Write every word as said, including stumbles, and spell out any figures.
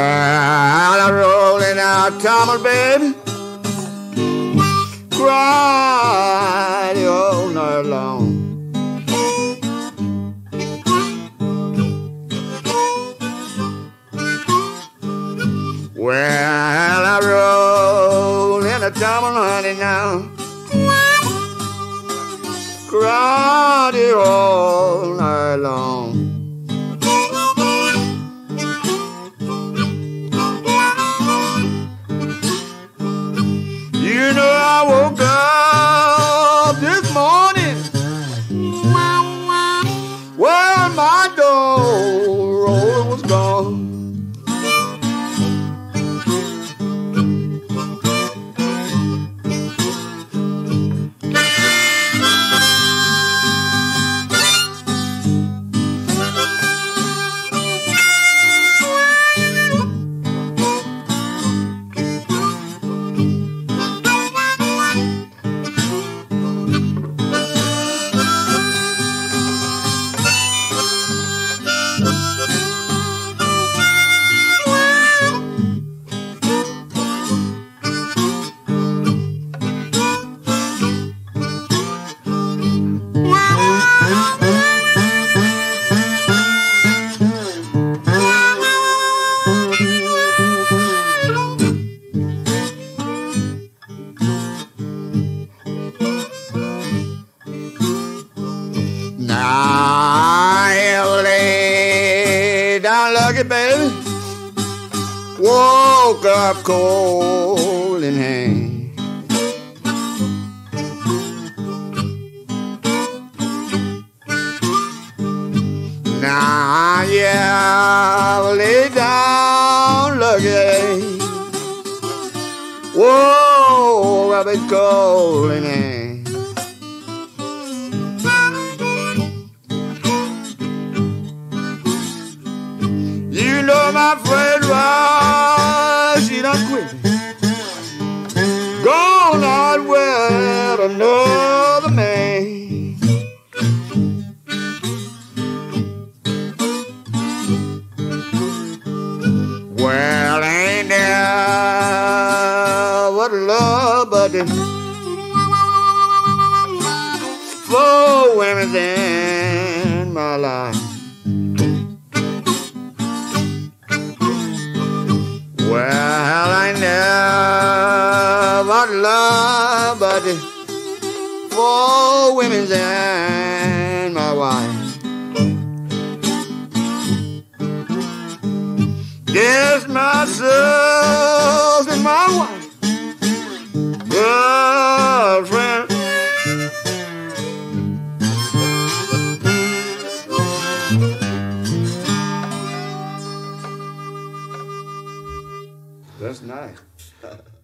Well, I'm rolling out tumble, baby, cried all night long. Well, I roll in a tumble, honey, now, cried all night long. You know I woke up this morning, well, my door roller was gone. Baby, woke up cold in hand. Now, yeah, I lay down lucky, woke up it's cold in hand. You know my friend, why she done quit, gone out with another man. Well, ain't there what love but the four women in my life. Well, I never loved but the four women and my wife. Yes, my sister and my wife, girlfriend. That's nice.